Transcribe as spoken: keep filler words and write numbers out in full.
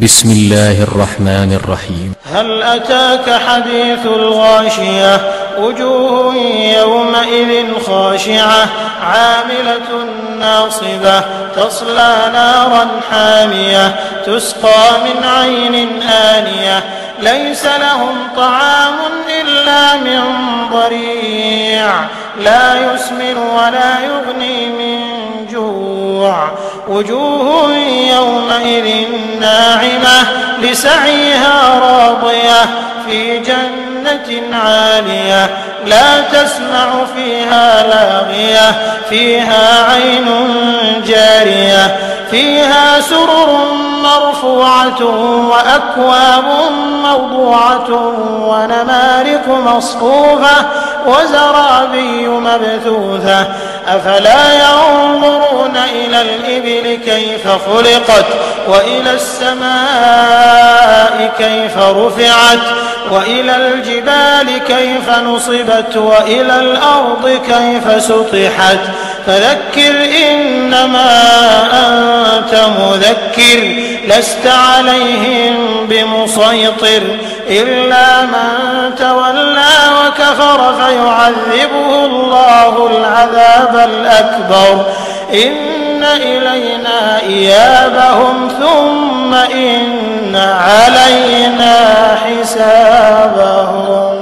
بسم الله الرحمن الرحيم. هل أتاك حديث الغاشية وجوه يومئذ خاشعة عاملة ناصبة تصلى نارا حامية تسقى من عين آنية ليس لهم طعام إلا من ضريع لا يسمن ولا يغني من جوع وجوه يومئذ ناعمة لسعيها راضية في جنة عالية لا تسمع فيها لاغية فيها عين جارية فيها سرر مرفوعة وأكواب موضوعة ونمارق مصفوفة وزرابي مبثوثة أفلا ينظرون إلى الإبل كيف خلقت وإلى السماء كيف رفعت وإلى الجبال كيف نصبت وإلى الأرض كيف سطحت فذكر إنما أنت مذكر لست عليهم بمسيطر إلا من تولى وكفر فيعذبه الله العذاب الأكبر إن إلينا إيابهم ثم إن علينا حسابهم.